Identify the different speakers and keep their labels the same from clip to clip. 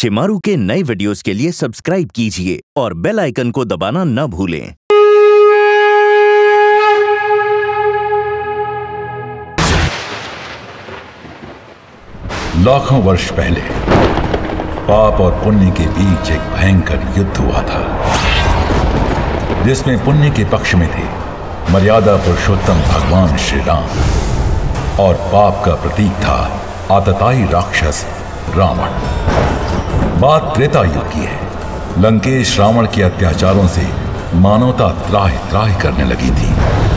Speaker 1: शिमारू के नए वीडियोस के लिए सब्सक्राइब कीजिए और बेल आइकन को दबाना न भूलें।
Speaker 2: लाखों वर्ष पहले पाप और पुण्य के बीच एक भयंकर युद्ध हुआ था, जिसमें पुण्य के पक्ष में थे मर्यादा पुरुषोत्तम भगवान श्री राम और पाप का प्रतीक था आतताई राक्षस रावण। बात त्रेता युग की है। लंकेश रावण के अत्याचारों से मानवता त्राहि त्राहि करने लगी थी।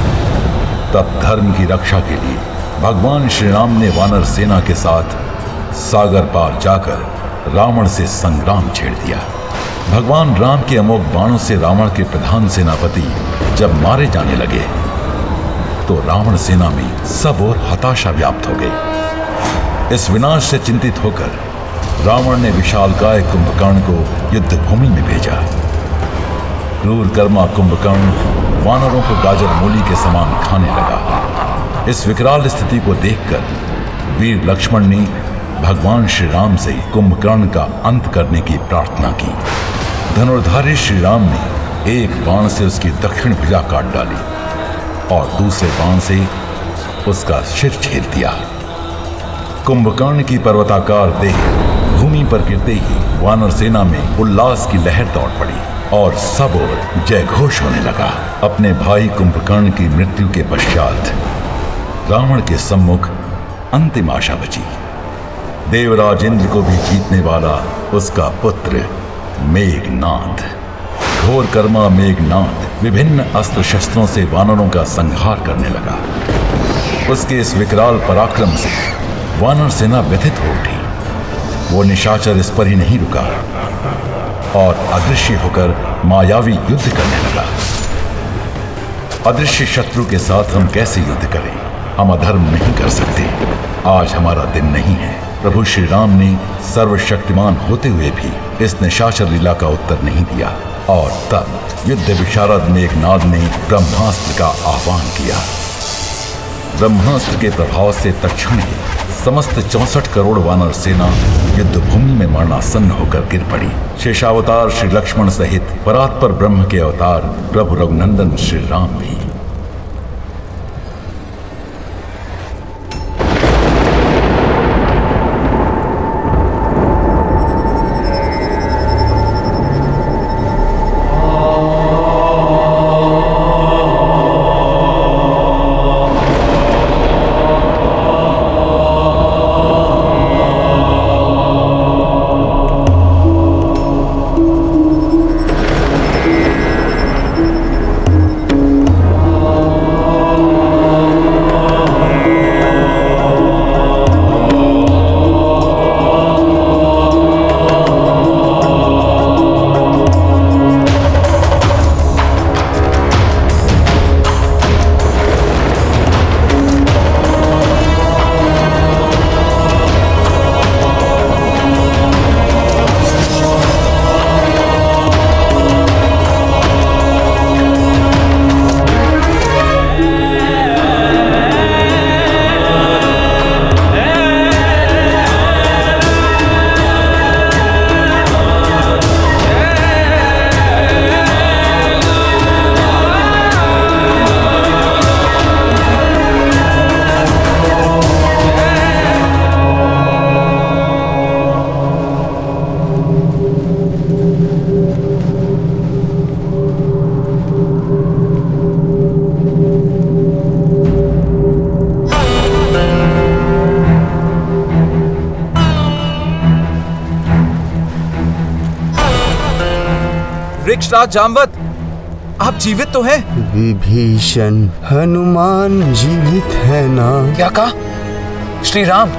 Speaker 2: तब धर्म की रक्षा के लिए भगवान श्री राम ने वानर सेना के साथ सागर पार जाकर रावण से संग्राम छेड़ दिया। भगवान राम के अमोघ बाणों से रावण के प्रधान सेनापति जब मारे जाने लगे तो रावण सेना में सब ओर हताशा व्याप्त हो गई। इस विनाश से चिंतित होकर रावण ने विशालकाय कुंभकर्ण को युद्ध भूमि में भेजा। क्रूर कर्मा कुंभकर्ण वानरों को गाजर मूली के समान खाने लगा। इस विकराल स्थिति को देखकर वीर लक्ष्मण ने भगवान श्री राम से कुंभकर्ण का अंत करने की प्रार्थना की। धनुर्धारी श्री राम ने एक बाण से उसकी दक्षिण भुजा काट डाली और दूसरे बाण से उसका सिर छेद दिया। कुंभकर्ण की पर्वताकार देह भूमि पर गिरते ही वानर सेना में उल्लास की लहर दौड़ पड़ी और सब ओर जय घोष होने लगा। अपने भाई कुंभकर्ण की मृत्यु के पश्चात रावण के सम्मुख अंतिम आशा बची। देवराज इंद्र को भी जीतने वाला उसका पुत्र मेघनाद। घोर कर्मा मेघनाद विभिन्न अस्त्र शस्त्रों से वानरों का संहार करने लगा। उसके इस विकराल पराक्रम से वानर सेना व्यथित हो उठी। वो निशाचर इस पर ही नहीं रुका और अदृश्य होकर मायावी युद्ध करने लगा। अदृश्य शत्रु के साथ हम कैसे युद्ध करें? हम अधर्म नहीं कर सकते। आज हमारा दिन नहीं है। प्रभु श्री राम ने सर्वशक्तिमान होते हुए भी इस निशाचर लीला का उत्तर नहीं दिया और तब युद्ध विशारद मेघनाद ने ब्रह्मास्त्र का आह्वान किया। ब्रह्मास्त्र के प्रभाव से तत्क्षण ही समस्त 64 करोड़ वानर सेना युद्ध भूमि में मरणासन्न होकर गिर पड़ी। शेषावतार श्री लक्ष्मण सहित परात्पर ब्रह्म के अवतार प्रभु रघुनंदन श्री राम भी।
Speaker 3: वृक्षराज जामवत, आप जीवित तो हैं?
Speaker 4: विभीषण, हनुमान जीवित है ना?
Speaker 3: क्या कहा? श्री राम?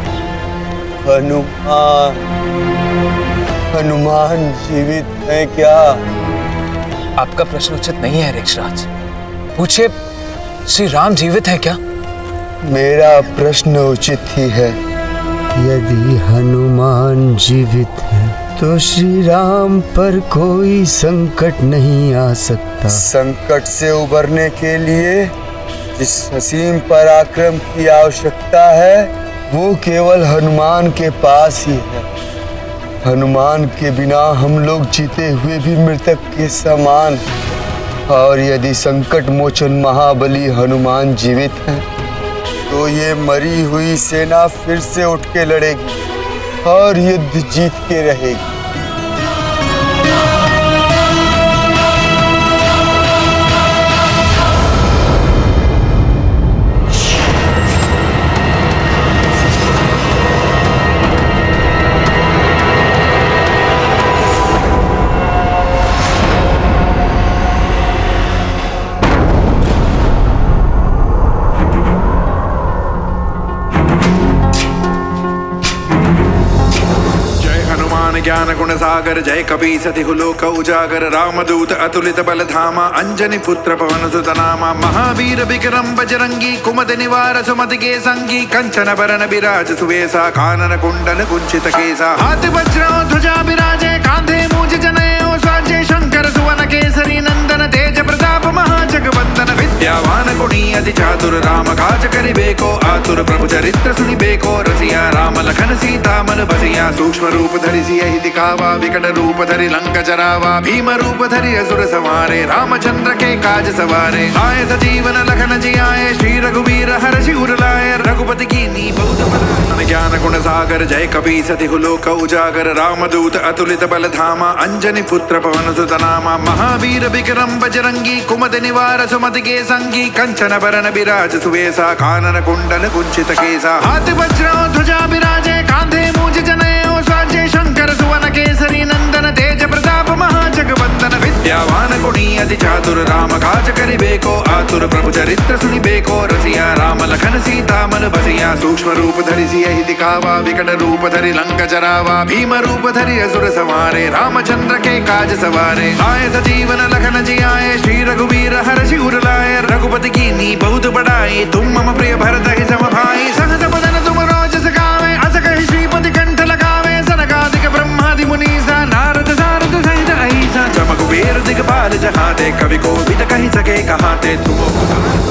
Speaker 4: हनुमान जीवित है क्या?
Speaker 3: आपका प्रश्न उचित नहीं है वृक्षराज। पूछिए, श्री राम जीवित है क्या?
Speaker 4: मेरा प्रश्न उचित ही है। यदि हनुमान जीवित है तो श्री राम पर कोई संकट नहीं आ सकता। संकट से उबरने के लिए जिस असीम पराक्रम की आवश्यकता है वो केवल हनुमान के पास ही है। हनुमान के बिना हम लोग जीते हुए भी मृतक के समान। और यदि संकट मोचन महाबली हनुमान जीवित हैं, तो ये मरी हुई सेना फिर से उठ के लड़ेगी और युद्ध जीत के रहेगी।
Speaker 5: ज्ञान गुण सागर जय कपी सति लोक उजागर रामदूत अतुलित बल धामा अंजनी पुत्र पवन सुत नामा महावीर विक्रम बजरंगी कुमद निवार सुमति के संगी कंचन बरन विराज सुवेशा कानन कुंडल कुंचित केसा हाथ वज्र ध्वजा विराजे कांधे मूज जनेऊ साजे शंकर सुवन केसरी नंदन तेज प्रताप महाजगवंदन विद्यावान गुणी अति चातुर राम काज करिबेको आतुर प्रभु चरित्र सुनिबेको रसिया राम लखन सीता मन बसिया सूक्ष्म रूप धरि सियहि दिखावा विकट रूप धरि लंक जरावा भीम रूप धरि असुर संहारे रामचंद्र के काज सवारे आए सजीवन लखन जियाए श्री रघुवीर हर्षि उर लाए रघुपति कीन्ही बहुत बल ज्ञान गुण सागर जय कपी सति लोक उजागर रामदूत अतुलित बल धामा अंजनी पुत्र पवन सुत नामा महावीर विक्रम बजरंगी कुमद निवार सुमति के संगी कंचन बरन विराज सुवेशा कानन कुंडल कुंचित केसा हाथ वज्र ध्वजा विराजे कांधे मूज जनेऊ साजे शंकर सुवन केसरी नंदन तेज प्रताप महाजगवंदन विद्यावान गुणी अति चातुर राम काज करिबेको आतुर प्रभु चरित्र सुनिबेको रसिया राम लखन सीता मन बसिया सूक्ष्म रूप धरि सियहि दिखावा विकट रूप धरि लंक जरावा भीम रूप धरि असुर संहारे रामचंद्र के काज सवारे आए सजीवन लखन जियाए श्री रघुवीर हर्षि उर लाए रघुपति कीन्ही बहुत बड़ाई तुम मम प्रिय भरत हि सम भाई सहज बदन तुम रोज सगावे अस कहि श्रीपति कंठ लगावे सनकादिक ब्रह्मादि मुनीसा नारद सारद सहित अहिसा जम कुबेर दिगपाल जहाँ ते कवि को भी कहि सके कहाँ ते तुम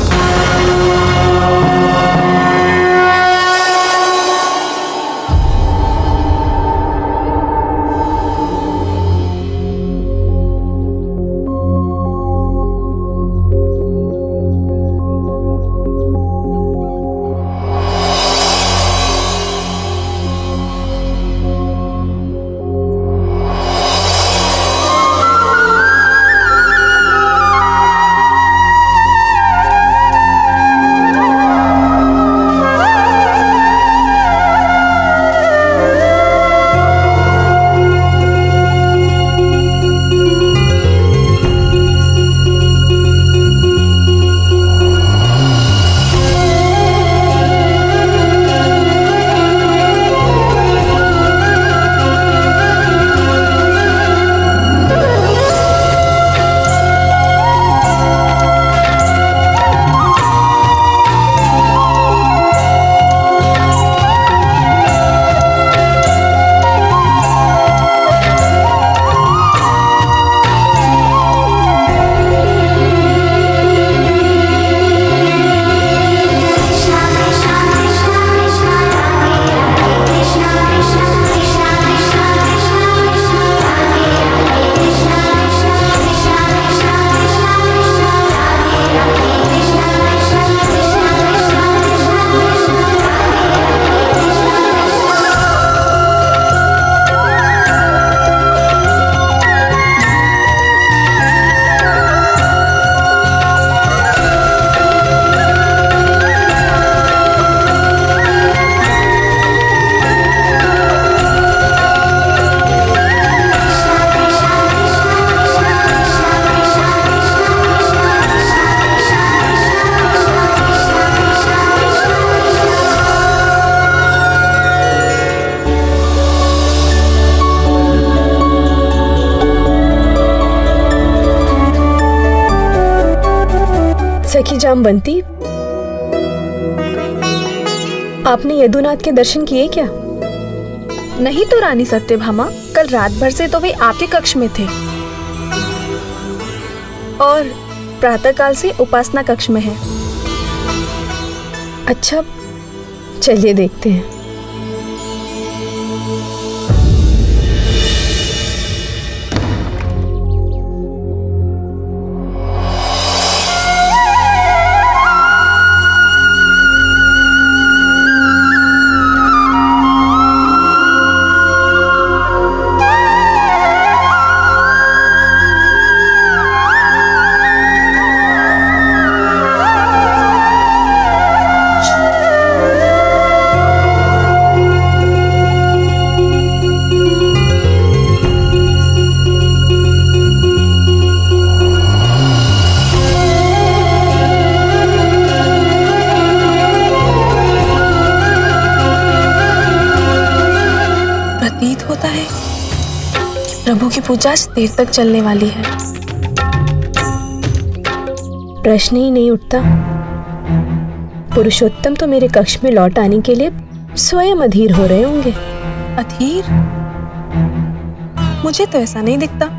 Speaker 6: सखी जामवंती, आपने यदुनाथ के दर्शन किए क्या?
Speaker 7: नहीं तो रानी सत्यभामा, कल रात भर से तो वे आपके कक्ष में थे और प्रातःकाल से उपासना कक्ष में हैं।
Speaker 6: अच्छा, चलिए देखते हैं।
Speaker 7: प्रभु की पूजा आज देर तक चलने वाली है।
Speaker 6: प्रश्न ही नहीं उठता। पुरुषोत्तम तो मेरे कक्ष में लौट आने के लिए स्वयं अधीर हो रहे होंगे।
Speaker 7: अधीर? मुझे तो ऐसा नहीं दिखता।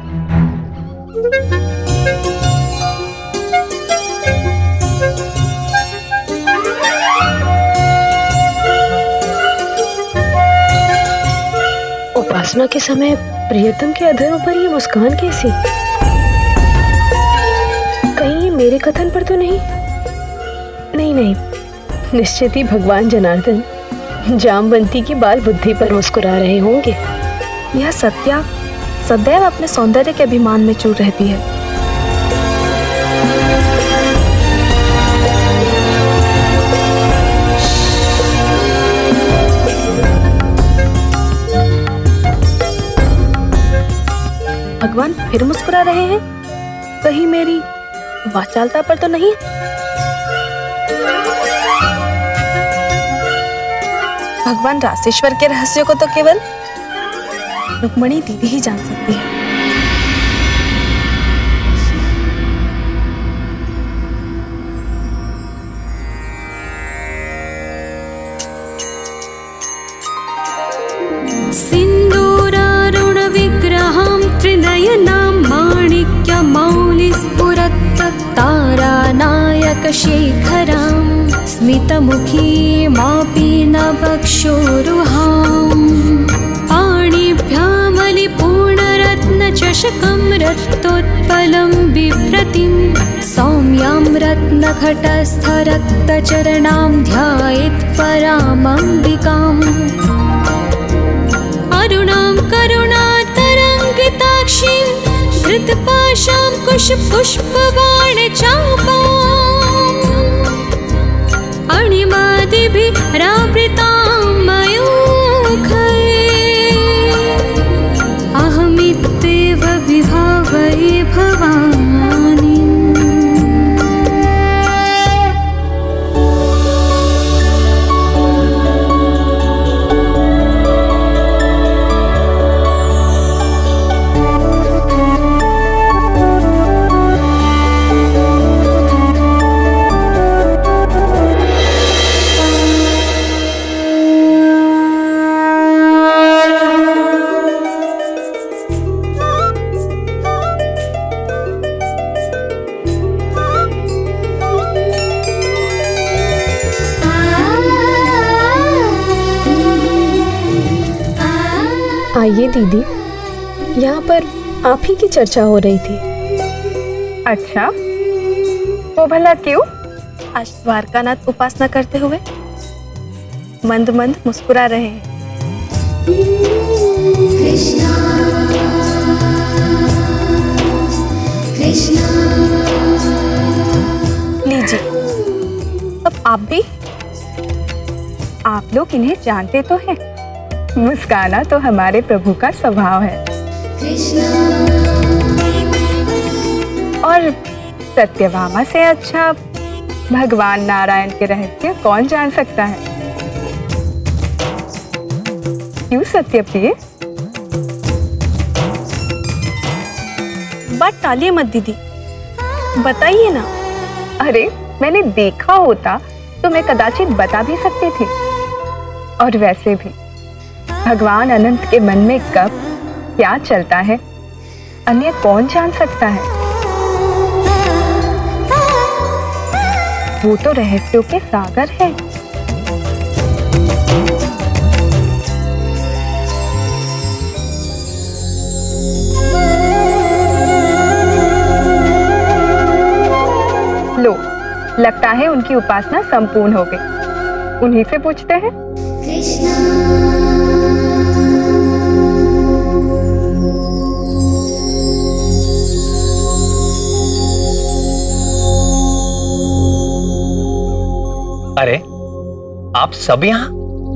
Speaker 6: उपासना के समय प्रियतम के अधरों पर ये मुस्कान कैसी? कहीं ये मेरे कथन पर तो नहीं? नहीं, निश्चित ही भगवान जनार्दन जामवंती की बाल बुद्धि पर मुस्कुरा रहे होंगे।
Speaker 7: यह सत्या सदैव अपने सौंदर्य के अभिमान में चूर रहती है। भगवान फिर मुस्कुरा रहे हैं? कहीं मेरी वाचालता पर तो नहीं? भगवान रासेश्वर के रहस्यों को तो केवल रुक्मणी दीदी ही जान सकती है।
Speaker 8: सिन्दूरारुण विग्रहं त्रिनयनां माणिक्यमौलिस्फुरत् तारानायक शेखरां स्मितमुखीमापि नभक्षोरुहाम् पाणिभ्यामलिपूर्णरत्नचषकं रक्तोत्पलं बिभ्रतिं सौम्यां रत्नघटस्थरक्तचरणां ध्यायेत् परामम्बिकाम् अरुणां करुणातरङ्गिताक्षीं धृतपाशां कुशपुष्पबाणचापाम् अणिमादिभिरावृतां मयूखैः अहमित्येव विभावये भवानीम्।
Speaker 6: आइए दीदी, यहाँ पर आप ही की चर्चा हो रही थी।
Speaker 7: अच्छा, वो भला क्यों? आज द्वारकानाथ उपासना करते हुए मंद मंद मुस्कुरा रहे हैं।
Speaker 8: कृष्णा कृष्णा।
Speaker 7: लीजिए, अब आप भी। आप लोग इन्हें जानते तो हैं, मुस्काना तो हमारे प्रभु का स्वभाव है। और सत्यभामा से अच्छा भगवान नारायण के रहस्य कौन जान सकता है? क्यों सत्यप्रिय? बात टालिए मत दीदी, बताइए ना। अरे मैंने देखा होता तो मैं कदाचित बता भी सकती थी। और वैसे भी भगवान अनंत के मन में कब क्या चलता है अन्य कौन जान सकता है? वो तो रहस्यों के सागर है। लो, लगता है उनकी उपासना संपूर्ण हो गई। उन्हीं से पूछते हैं।
Speaker 3: अरे आप सब यहाँ?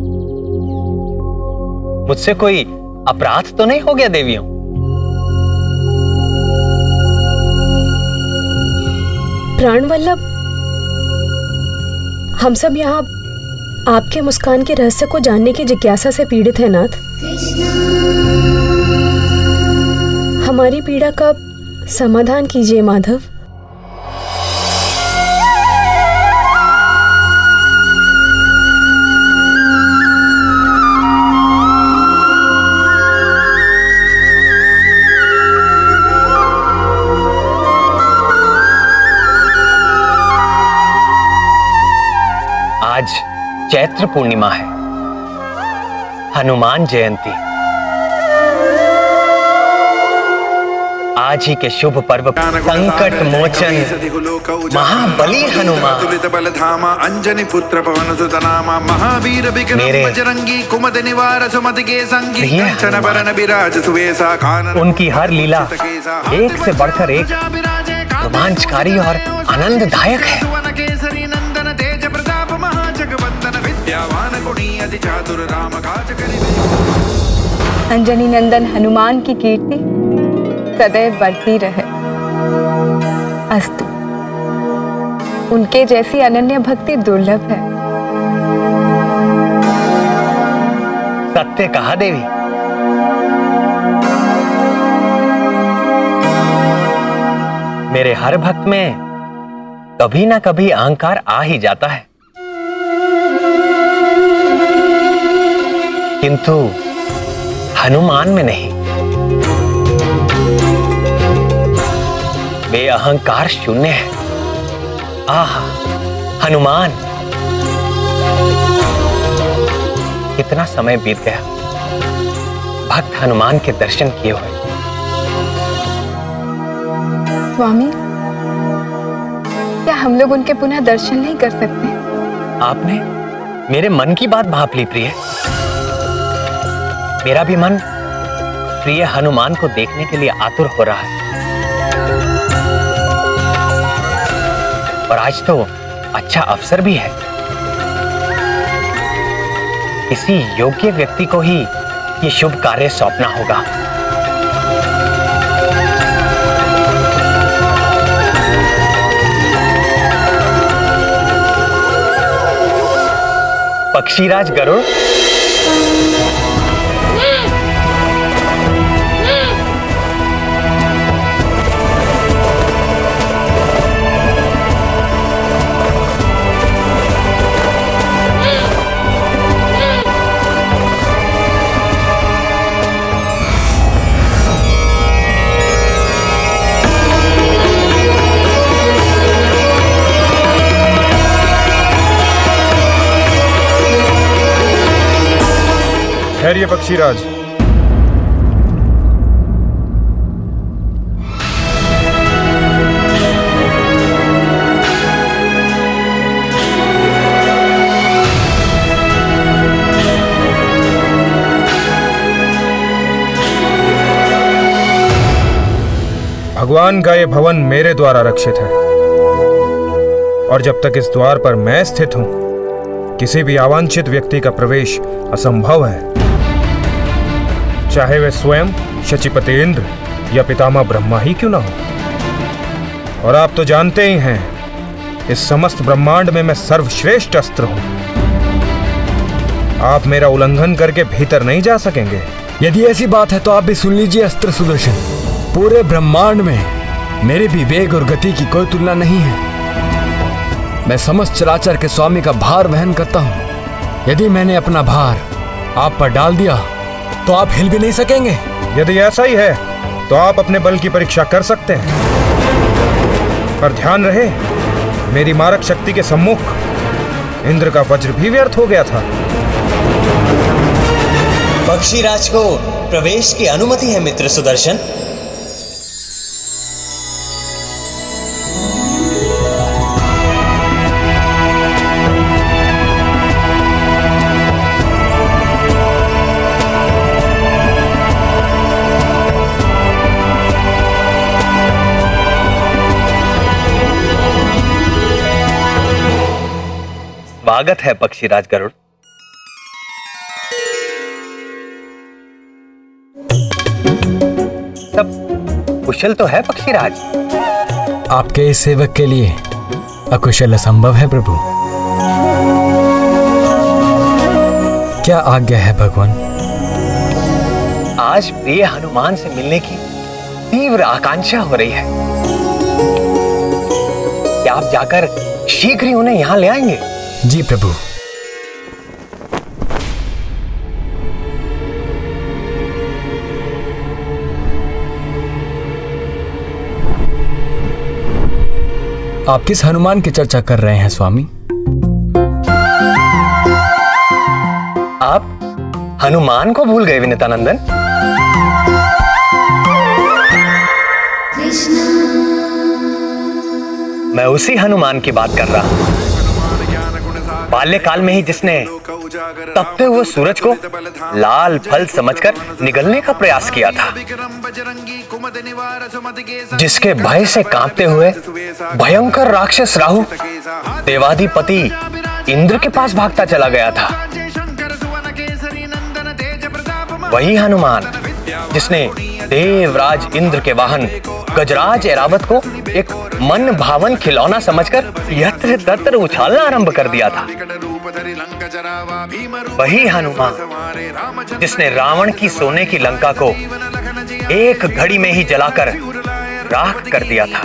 Speaker 3: मुझसे कोई अपराध तो नहीं हो गया देवियों?
Speaker 6: प्राणवल्लभ, हम सब यहाँ आपके मुस्कान के रहस्य को जानने की जिज्ञासा से पीड़ित हैं नाथ। हमारी पीड़ा का समाधान कीजिए माधव।
Speaker 9: आज चैत्र पूर्णिमा है, हनुमान जयंती। आज ही के शुभ पर्व संकट मोचन महाबली हनुमान मेरे उनकी हर लीला एक से बढ़कर एक रोमांचकारी और आनंददायक है।
Speaker 7: अंजनी नंदन हनुमान की कीर्ति सदैव बढ़ती रहे। अस्तु। उनके जैसी अनन्य भक्ति दुर्लभ है।
Speaker 9: सत्य कहा देवी। मेरे हर भक्त में कभी ना कभी अहंकार आ ही जाता है, किंतु हनुमान में नहीं। वे अहंकार शून्य है। आह हनुमान, कितना समय बीत गया भक्त हनुमान के दर्शन किए हुए।
Speaker 7: स्वामी, क्या हम लोग उनके पुनः दर्शन नहीं कर सकते?
Speaker 9: आपने मेरे मन की बात भाप ली प्रिय। मेरा भी मन प्रिय हनुमान को देखने के लिए आतुर हो रहा है। और आज तो अच्छा अवसर भी है। किसी योग्य व्यक्ति को ही ये शुभ कार्य सौंपना होगा। पक्षीराज गरुड़,
Speaker 10: ठहरिए पक्षीराज। भगवान का ये भवन मेरे द्वारा रक्षित है, और जब तक इस द्वार पर मैं स्थित हूं, किसी भी अवांछित व्यक्ति का प्रवेश असंभव है, चाहे वे स्वयं शचीपति इंद्र या पितामह ब्रह्मा ही क्यों ना हो। और आप तो जानते ही हैं, इस समस्त ब्रह्मांड में मैं सर्वश्रेष्ठ अस्त्र हूं। आप मेरा उल्लंघन करके भीतर नहीं जा सकेंगे।
Speaker 4: यदि ऐसी बात है तो आप भी सुन लीजिए अस्त्र सुदर्शन। पूरे ब्रह्मांड में मेरे विवेक और गति की कोई तुलना नहीं है। मैं समस्त चराचर के स्वामी का भार वहन करता हूं। यदि मैंने अपना भार आप पर डाल दिया तो आप हिल भी नहीं सकेंगे।
Speaker 10: यदि ऐसा ही है तो आप अपने बल की परीक्षा कर सकते हैं, पर ध्यान रहे, मेरी मारक शक्ति के सम्मुख इंद्र का वज्र भी व्यर्थ हो गया था।
Speaker 11: पक्षीराज को प्रवेश की अनुमति है मित्र सुदर्शन।
Speaker 9: स्वागत है पक्षीराज गरुड़। सब कुशल तो है पक्षीराज?
Speaker 4: आपके इस सेवक के लिए अकुशल असंभव है प्रभु। क्या आज्ञा है भगवान?
Speaker 9: आज प्रिय हनुमान से मिलने की तीव्र आकांक्षा हो रही है कि आप जाकर शीघ्र ही उन्हें यहां ले आएंगे।
Speaker 10: जी प्रभु। आप किस हनुमान की चर्चा कर रहे हैं स्वामी?
Speaker 9: आप हनुमान को भूल गए विनीतानंदन? मैं उसी हनुमान की बात कर रहा हूं, बाल्यकाल में ही जिसने तपते हुए सूरज को लाल फल समझकर निगलने का प्रयास किया था, जिसके भय से कांपते हुए भयंकर राक्षस राहु देवाधिपति इंद्र के पास भागता चला गया था। वही हनुमान जिसने देवराज इंद्र के वाहन गजराज ऐरावत को एक मन भावन खिलौना समझकर यत्र तत्र उछालना आरंभ कर दिया था। वही हनुमान जिसने रावण की सोने की लंका को एक घड़ी में ही जलाकर राख कर दिया था।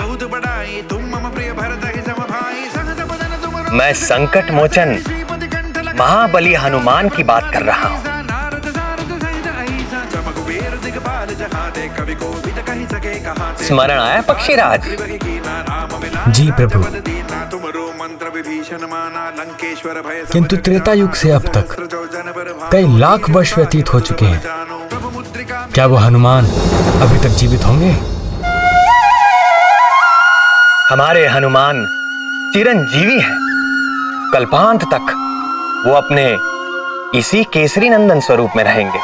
Speaker 9: मैं संकट मोचन महाबली हनुमान की बात कर रहा हूं। स्मरण आया पक्षीराज?
Speaker 10: जी प्रभु। किंतु त्रेता युग से अब तक कई लाख वर्ष व्यतीत हो चुके हैं। क्या वो हनुमान अभी तक जीवित होंगे?
Speaker 9: हमारे हनुमान चिरंजीवी हैं। कल्पांत तक वो अपने इसी केसरी नंदन स्वरूप में रहेंगे।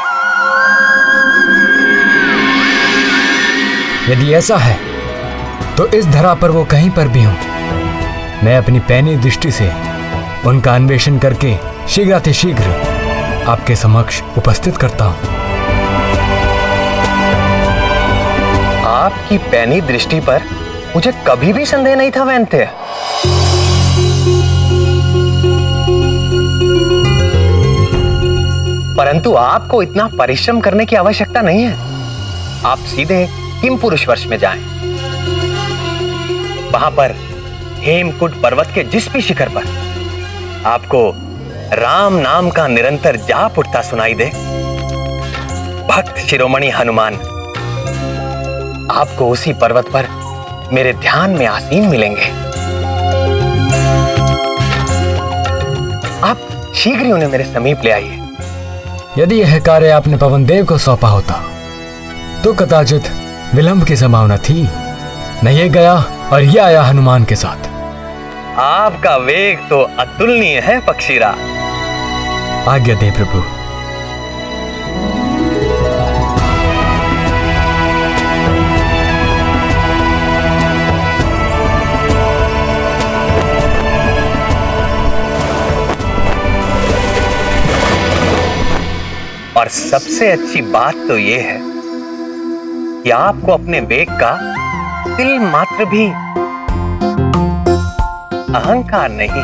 Speaker 10: यदि ऐसा है तो इस धरा पर वो कहीं पर भी हों, मैं अपनी पैनी दृष्टि से उनका अन्वेषण करके शीघ्रातिशीघ्र आपके समक्ष उपस्थित करता हूं।
Speaker 9: आपकी पैनी दृष्टि पर मुझे कभी भी संदेह नहीं था वैन्य। परंतु आपको इतना परिश्रम करने की आवश्यकता नहीं है। आप सीधे हिम पुरुष वर्ष में जाएं। वहां पर हेमकुट पर्वत के जिस भी शिखर पर आपको राम नाम का निरंतर जाप उठता सुनाई दे, भक्त शिरोमणि हनुमान आपको उसी पर्वत पर मेरे ध्यान में आसीन मिलेंगे। आप शीघ्र ही उन्हें मेरे समीप ले आइए।
Speaker 10: यदि यह कार्य आपने पवन देव को सौंपा होता तो कदाचित विलंब की संभावना थी। न ये गया और ये आया हनुमान के साथ।
Speaker 9: आपका वेग तो अतुलनीय है पक्षीराज।
Speaker 10: आज्ञा दें प्रभु।
Speaker 9: और सबसे अच्छी बात तो ये है कि आपको अपने वेग का तिल मात्र भी अहंकार नहीं।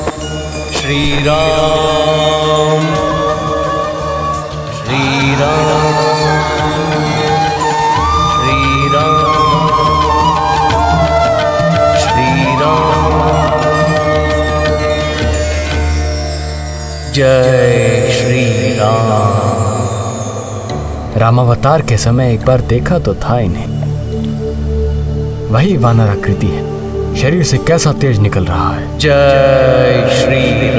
Speaker 11: श्री राम
Speaker 9: जय श्री राम।
Speaker 10: रामावतार के समय एक बार देखा तो था इन्हें। वही वानर आकृति है, शरीर से कैसा तेज निकल रहा है।
Speaker 9: जय श्री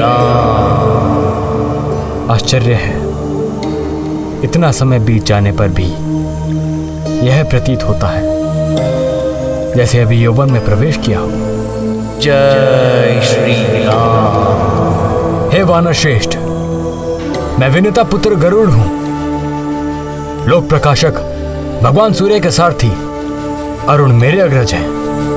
Speaker 9: राम।
Speaker 10: आश्चर्य है, इतना समय बीत जाने पर भी यह प्रतीत होता है जैसे अभी यौवन में प्रवेश किया हो।
Speaker 9: जय श्री राम।
Speaker 10: हे वानर श्रेष्ठ, मैं विनिता पुत्र गरुड़ हूं, लोक प्रकाशक भगवान सूर्य के सारथी अरुण मेरे अग्रज हैं।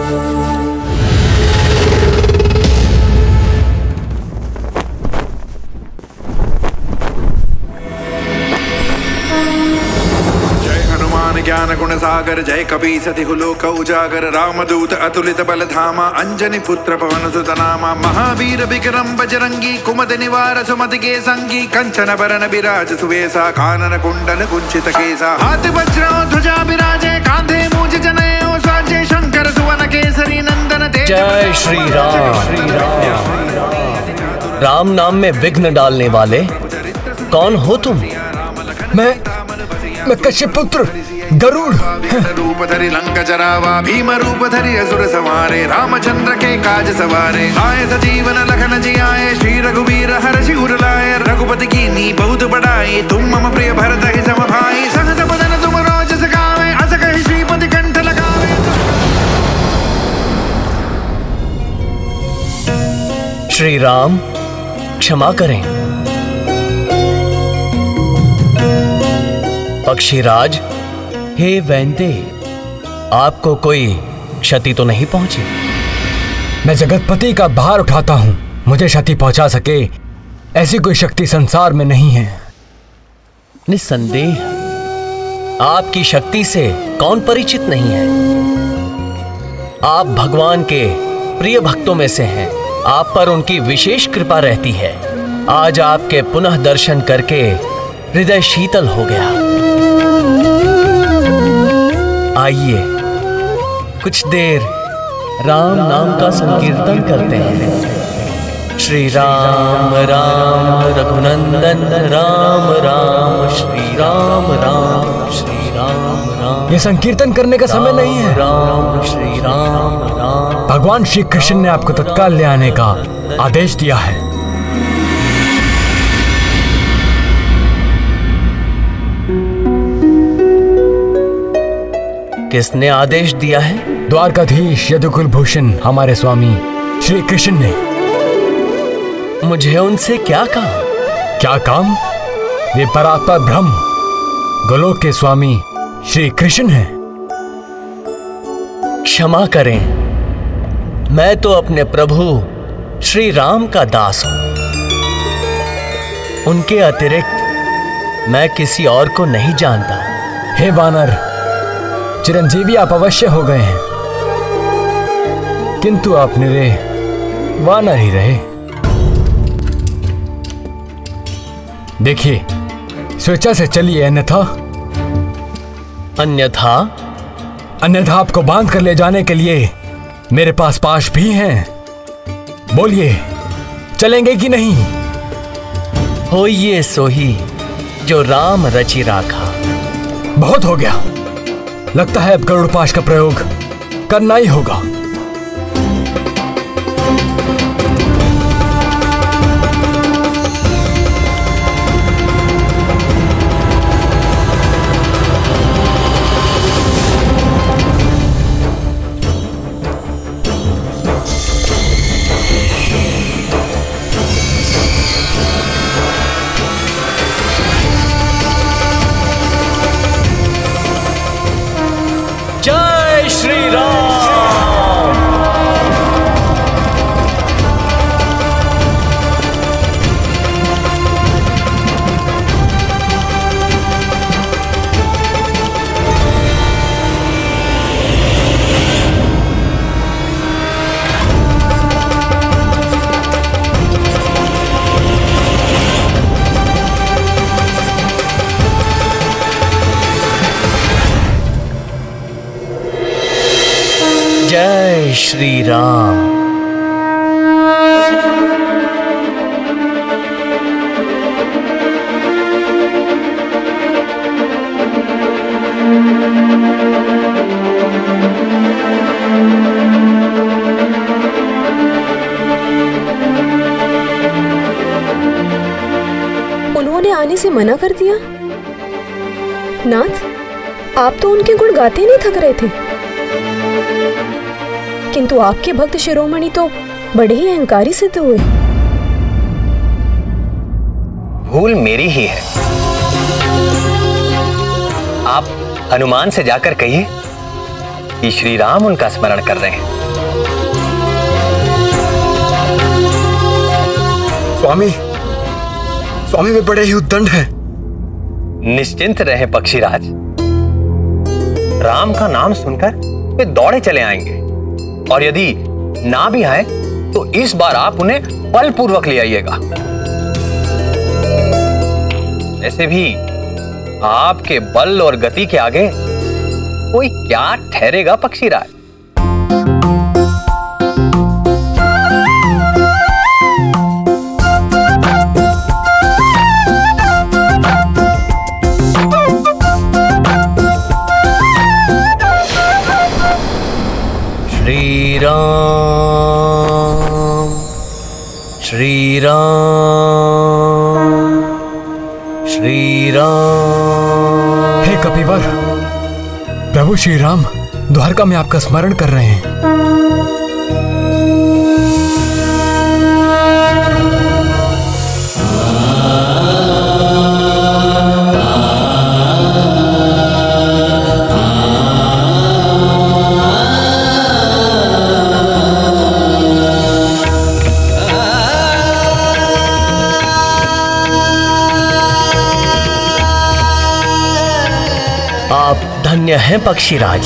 Speaker 5: ज्ञान गुण सागर जय कपीसति हुलोक उजागर रामदूत अतुलित बल धामा अंजनी पुत्र पवन सुत नामा महावीर विक्रम बजरंगी कुमद निवार सुमति के संगी कंचन बरन विराज सुवेशा कानन कुंडल कुंचित केसा हाथ वज्र ध्वजा विराजे कांधे मूज जनेऊ साजे शंकर सुवन केसरी नंदन तेज।
Speaker 9: जय श्री राम। राम नाम में विघ्न डालने वाले कौन हो तुम?
Speaker 10: मैं कश्यप पुत्र गरुड़।
Speaker 5: रूप धरि लंक जरावा भीम रूप धरि असुर संहारे रामचंद्र के काज सवारे आए सजीवन लखन जी आए श्री रघुवीर हर्षि उर लाए रघुपति कीन्ही बहुत बड़ाई तुम मम प्रिय भरत ही सम भाई सहज बदन तुम रोजस गावे अस कहि श्रीपति कंठ लगावे।
Speaker 9: श्री राम क्षमा करें। पक्षीराज, हे वैंते, आपको कोई क्षति तो नहीं पहुंची?
Speaker 10: मैं जगतपति का भार उठाता हूं, मुझे क्षति पहुंचा सके ऐसी कोई शक्ति संसार में नहीं है।
Speaker 9: निस्संदेह आपकी शक्ति से कौन परिचित नहीं है। आप भगवान के प्रिय भक्तों में से हैं, आप पर उनकी विशेष कृपा रहती है। आज आपके पुनः दर्शन करके हृदय शीतल हो गया। आइए कुछ देर राम नाम का संकीर्तन करते हैं। श्री राम राम रघुनंदन राम राम श्री राम राम श्री राम राम।
Speaker 10: ये संकीर्तन करने का समय नहीं है।
Speaker 9: राम श्री राम राम।
Speaker 10: भगवान श्री कृष्ण ने आपको तत्काल ले आने का आदेश दिया है।
Speaker 9: किसने आदेश दिया है?
Speaker 10: द्वारकाधीश यदुकुल भूषण हमारे स्वामी श्री कृष्ण ने।
Speaker 9: मुझे उनसे क्या काम?
Speaker 10: क्या काम? वे परात्पर ब्रह्म गोलोक के स्वामी श्री कृष्ण हैं।
Speaker 9: क्षमा करें, मैं तो अपने प्रभु श्री राम का दास हूं। उनके अतिरिक्त मैं किसी और को नहीं जानता।
Speaker 10: हे वानर, चिरंजीवी आप अवश्य हो गए हैं, किंतु आप निरे वानर ही रहे। देखिए, स्वेच्छा से चलिए, अन्यथा आपको बांध कर ले जाने के लिए मेरे पास पाश भी हैं। बोलिए, चलेंगे कि नहीं?
Speaker 9: होइए सोही जो राम रचि राखा।
Speaker 10: बहुत हो गया, लगता है अब गरुड़ पाश का प्रयोग करना ही होगा।
Speaker 9: जय श्री राम। जय श्री राम।
Speaker 6: से मना कर दिया? नाथ, आप तो उनके गुण गाते नहीं थक रहे थे, किंतु आपके भक्त शिरोमणि तो बड़े ही अहंकारी सिद्ध हुए।
Speaker 9: भूल मेरी ही है। आप हनुमान से जाकर कहिए कि श्री राम उनका स्मरण कर रहे हैं।
Speaker 4: स्वामी, स्वामी वे बड़े ही उद्दंड हैं।
Speaker 9: निश्चिंत रहे पक्षीराज, राम का नाम सुनकर वे दौड़े चले आएंगे, और यदि ना भी आए तो इस बार आप उन्हें बलपूर्वक ले आइएगा। ऐसे भी आपके बल और गति के आगे कोई क्या ठहरेगा पक्षीराज। श्री राम, श्री राम, श्री राम।
Speaker 10: हे कपिवर, प्रभु श्री राम द्वारका में आपका स्मरण कर रहे हैं।
Speaker 11: आप धन्य हैं पक्षीराज।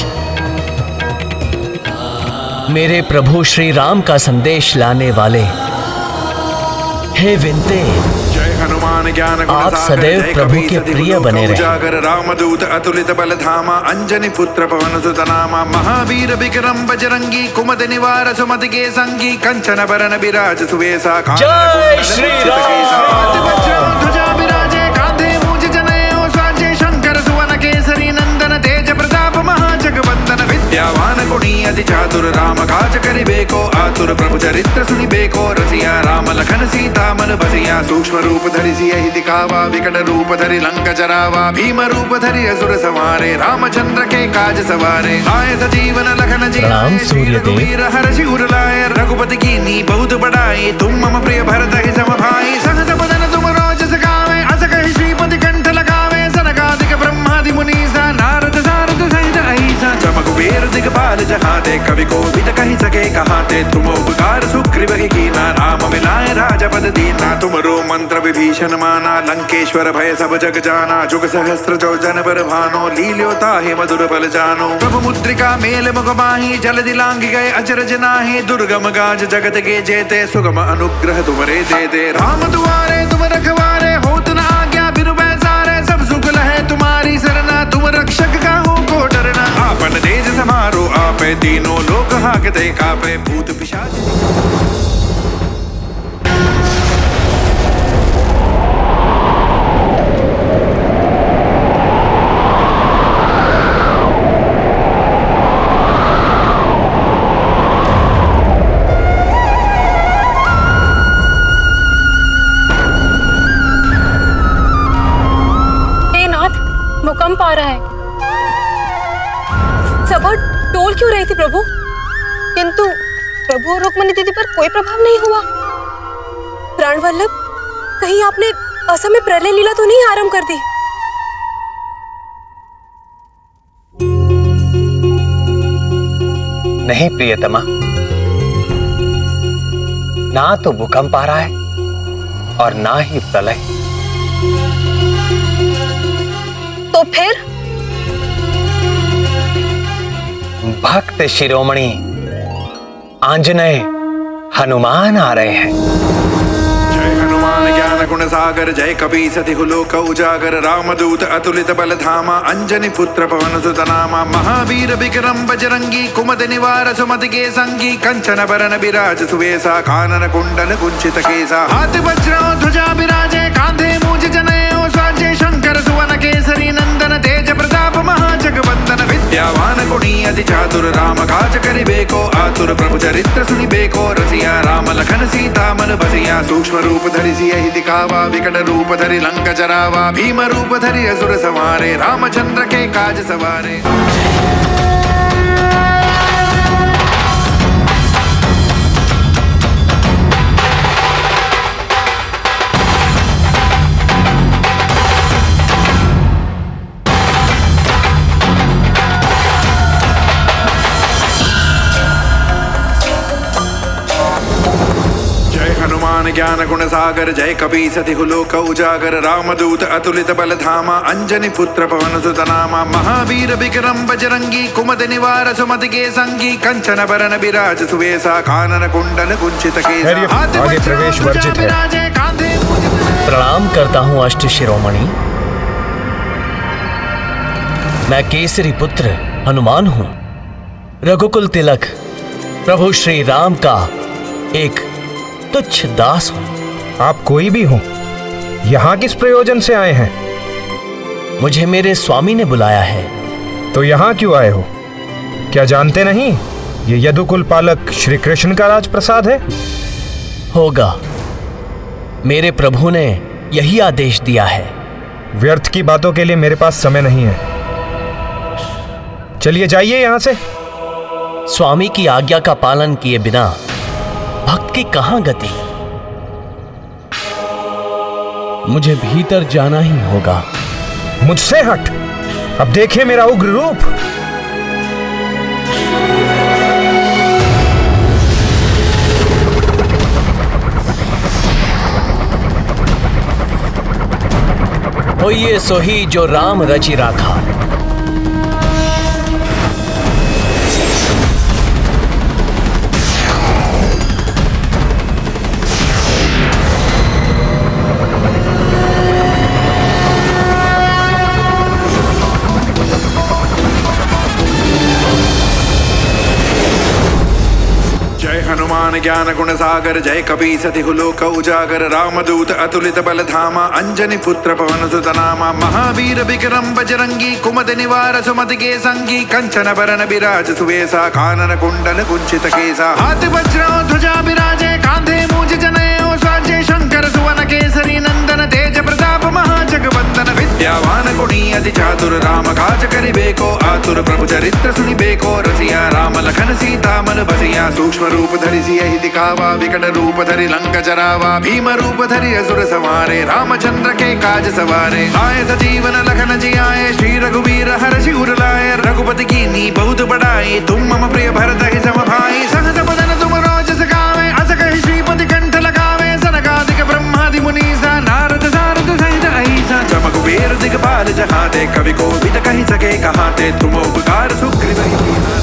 Speaker 11: मेरे प्रभु श्री राम का संदेश लाने वाले हे विनते, आप सदैव प्रभु के प्रिय बने रहे।
Speaker 5: रामदूत अतुलित बल धामा, अंजनी पुत्र पवन सुत नामा, महावीर विक्रम बजरंगी, कुमद निवार सुमति के संगी, कंचन बरन विराज सुवेशा।
Speaker 11: जय श्री राम।
Speaker 5: ध्वजा विराजे कांधे मूज जनेऊ साजे, शंकर सुवन केसरी नंदन, तेज प्रताप महाजगवंदन, विद्यावान गुणी अति चातुर, राम काज करिबेको आतुर, प्रभु चरित्र सुनिबेको रसिया, राम लखन सीता मन बसिया, सूक्ष्म रूप धरि सियहि दिखावा, विकट रूप धरि लंक जरावा, भीम रूप धरि असुर संहारे, रामचंद्र के काज सवारे, आए सजीवन लखन जियाए, रघुवीर हर्षि उर लाए, रघुपति कीन्ही बहुत बड़ाई, तुम मम प्रिय भरत ही सम भाई, सहज बदन तुम रोजस गावे, अस कहि श्रीपति कंठ लगावे, सनकादिक ब्रह्मादि मुनीसा, नारद सारद सहित अहिसा, जम कुबेर दिगपाल जहाते, कवि कोविद कहि सके कहाते, तुम उपकार सुग्रीव ही कीना, राम मिलाए राजपद दीना, तुमरो मंत्र विभीषण माना, लंकेश्वर भय सब जग जाना, जुग सहस्त्र जो जन पर भानो, लील्यो ताहि मधुर बल जानो, प्रभु मुद्रिका मेल मुख माही, जलधि लांघ गए अचरज नाहि, दुर्गम गाज जगत के जेते, सुगम अनुग्रह तुमरे देते, राम दुआरे तुम रखवारे, होत न आज्ञा बिनु पैसारे, सब सुख लहे तुम्हारी सरना, तुम रक्षक काहू को डरना, आपन तेज समारो आपे, तीनों लोक हाकते कापे, भूत पिशाच।
Speaker 6: भूकंप आ रहा है। सभा डोल क्यों रही थी प्रभु, किंतु प्रभु और रुक्मिणी दीदी पर कोई प्रभाव नहीं हुआ। प्राणवल्लभ, कहीं आपने असमय प्रलय लीला तो नहीं आरंभ कर दी?
Speaker 9: नहीं प्रियतमा, ना तो भूकंप आ रहा है और ना ही प्रलय।
Speaker 6: तो फिर
Speaker 9: भक्त शिरोमणि आंजनेय हनुमान आ रहे हैं।
Speaker 5: जय हनुमान ज्ञान गुण सागर, जय कपीसति लोक उजागर, रामदूत अतुलित बल धामा, अंजनी पुत्र पवन सुत नामा, महावीर विक्रम बजरंगी, कुमद निवार सुमति के संगी, कंचन बरन विराज सुवेशा, कानन कुंडल कुंचित केसा, हाथ वज्र ध्वजा विराजे, कांधे मूज जनेऊ साजे, शंकर सुवन केसरी नंदन, तेज प्रताप महाजगवंदन, विद्यावान गुणी अति चातुर, राम राम काज करिबेको आतुर प्रभु चरित्र सुनिबेको रसिया राम लखन सीता मन बसिया सूक्ष्म रूप धरि सियहि दिखावा विकट रूप धरि लंका जरावा भीम रूप धरि असुर संहारे रामचंद्र के काज सवारे। ज्ञान गुण सागर जय कपीसति लोक उजागर रामदूत अतुलित बल धामा अंजनी पुत्र पवन सुत नामा महावीर विक्रम बजरंगी कुमति निवार सुमति के संगी कंचन बरन विराज सुवेशा कानन कुंडल कुंचित केसा
Speaker 10: आगे प्रवेश वर्जित है।
Speaker 11: प्रणाम करता हूं अष्ट शिरोमणि। मैं केसरी पुत्र हनुमान हूं, रघुकुल तिलक प्रभु श्री राम का एक तुच्छ दास हूं।
Speaker 12: आप कोई भी हो, यहां किस प्रयोजन से आए हैं?
Speaker 11: मुझे मेरे स्वामी ने बुलाया है।
Speaker 12: तो यहां क्यों आए हो? क्या जानते नहीं ये यदुकुल पालक श्री कृष्ण का राजप्रसाद है?
Speaker 11: होगा, मेरे प्रभु ने यही आदेश दिया है।
Speaker 12: व्यर्थ की बातों के लिए मेरे पास समय नहीं है। चलिए जाइए यहां से।
Speaker 11: स्वामी की आज्ञा का पालन किए बिना भक्त की कहां गति? मुझे भीतर जाना ही होगा।
Speaker 12: मुझसे हट, अब देखिए मेरा उग्र रूप।
Speaker 11: होइए सोही जो राम रचि राखा।
Speaker 5: हनुमान ज्ञान गुण सागर जय कपीसति लोक उजागर रामदूत अतुलित बल धामा अंजनी पुत्र पवन सुत नामा महावीर विक्रम बजरंगी कुमति निवार सुमति के संगी कंचन बरन विराज सुवेशा कानन कुंडल कुंचित केसा हाथ वज्र ध्वजा विराजे कांधे मूज जनेऊ साजे शंकर सुवन केसरी नंदन तेज प्रताप महाजगवंदन विद्यावान गुणी अति चातुर राम काज करिबेको आतुर प्रभु चरित्र सुनिबेको रसिया राम लखन सीता मन बसिया सूक्ष्म रूप धरि सियहि दिखावा विकट रूप धरि लंका जरावा भीम रूप धरि असुर संहारे रामचंद्र के काज सवारे आए सजीवन लखन जियाए श्री रघुवीर हर्षि उर लाए रघुपति कीन्ही बहुत बड़ाई तुम मम प्रिय भरत ही सम भाई सहज बदन तुम रोजस गावे अस कहि श्रीपति कंठ लगावे सनकादिक ब्रह्मादि मुनीसा नारद सारद सहित अहिसा जम कुबेर दिगपाल जहाते कवि कोविद कहि सके कहाते तुम उपकार सुग्रीव ही कीन्हा।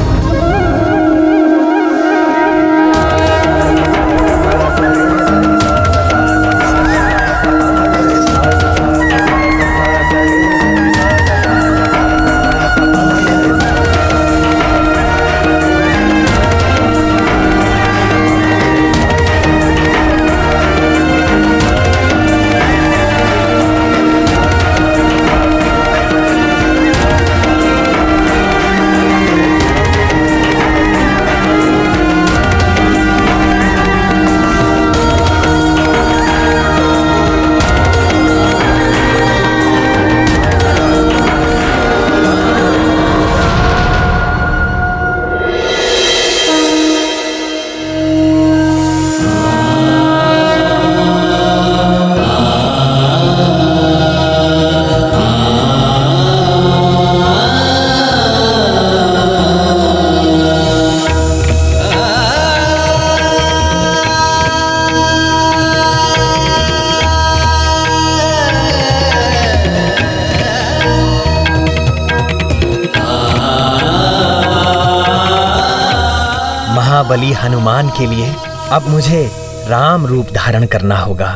Speaker 11: बलि हनुमान के लिए अब मुझे राम रूप धारण करना होगा।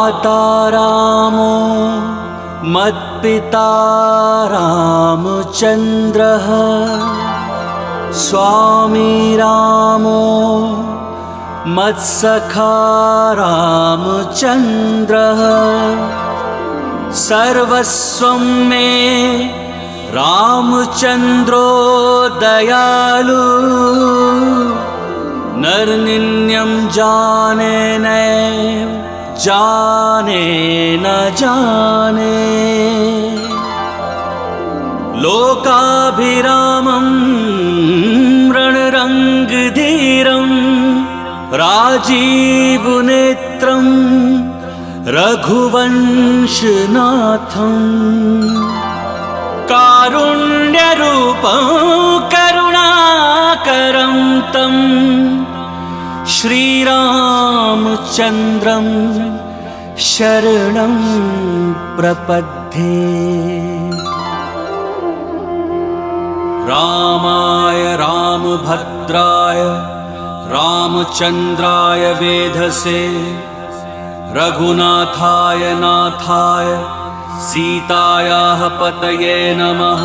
Speaker 13: माता रामो मत्पिता रामचन्द्रः स्वामी रामो मत्सखा रामचन्द्रः सर्वस्वं मे रामचन्द्रो दयालु नरनिन्यं जाने नैव जाने न जाने लोकाभिरामं रणरङ्गधीरं राजीवनेत्रं रघुवंशनाथं कारुण्यरूपं करुणाकरं तं श्रीरामचन्द्रं शरणं प्रपद्ये। रामाय रामभद्राय रामचन्द्राय वेधसे रघुनाथाय नाथाय सीतायाः पतये नमः।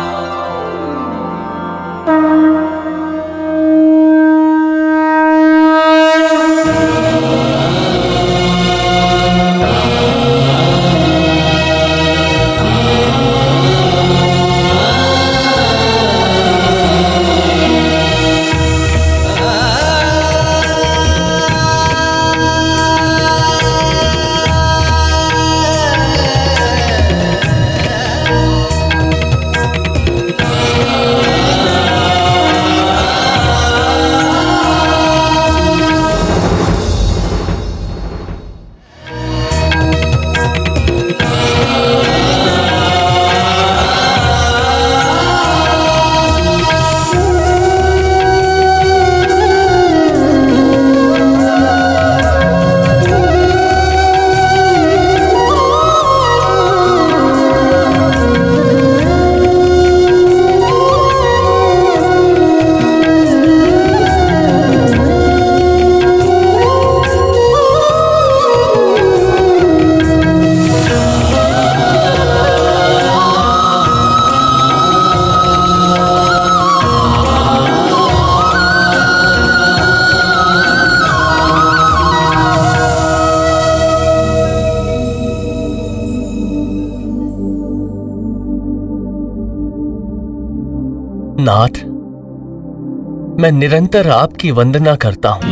Speaker 11: नाथ, मैं निरंतर आपकी वंदना करता हूं,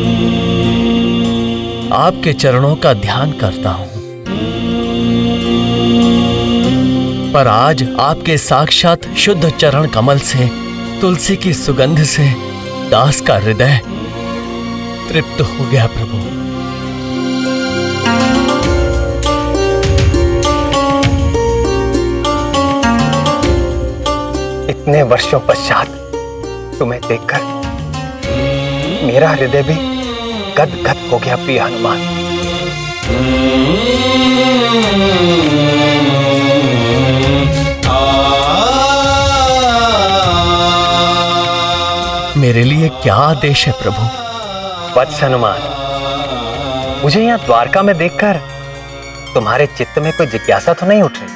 Speaker 11: आपके चरणों का ध्यान करता हूं, पर आज आपके साक्षात शुद्ध चरण कमल से, तुलसी की सुगंध से दास का हृदय तृप्त हो गया प्रभु।
Speaker 9: इतने वर्षों पश्चात तुम्हें देखकर मेरा हृदय भी गदगद हो गया प्रिय हनुमान।
Speaker 11: मेरे लिए क्या आदेश है प्रभु?
Speaker 9: वत्स हनुमान, मुझे यहाँ द्वारका में देखकर तुम्हारे चित्त में कोई जिज्ञासा तो नहीं उठ रही?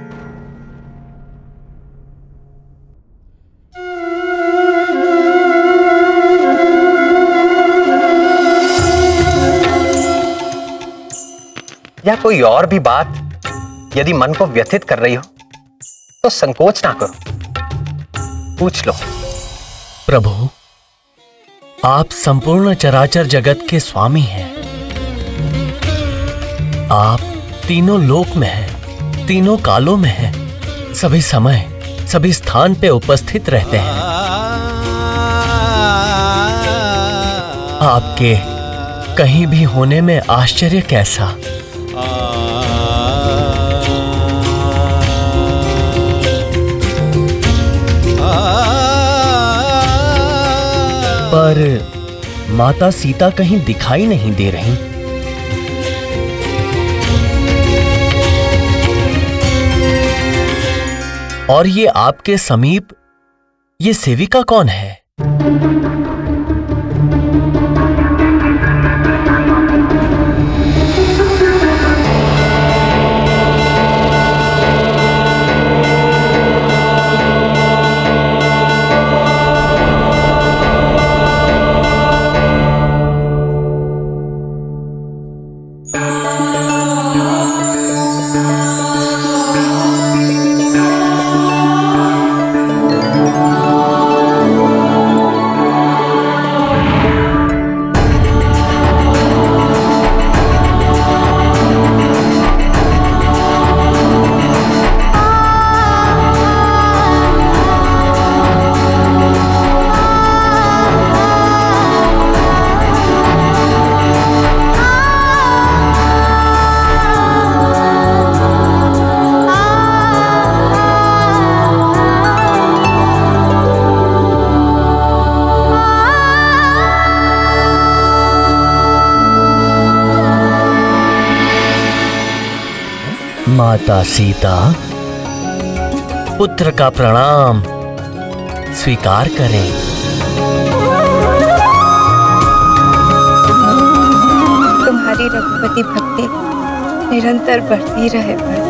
Speaker 9: या कोई और भी बात यदि मन को व्यथित कर रही हो तो संकोच ना करो, पूछ लो।
Speaker 11: प्रभु, आप संपूर्ण चराचर जगत के स्वामी हैं। आप तीनों लोक में हैं, तीनों कालों में हैं, सभी समय सभी स्थान पे उपस्थित रहते हैं। आपके कहीं भी होने में आश्चर्य कैसा? पर माता सीता कहीं दिखाई नहीं दे रही। और ये आपके समीप ये सेविका कौन है? माता सीता, पुत्र का प्रणाम स्वीकार करें।
Speaker 7: तुम्हारी रघुपति भक्ति निरंतर बढ़ती रहे।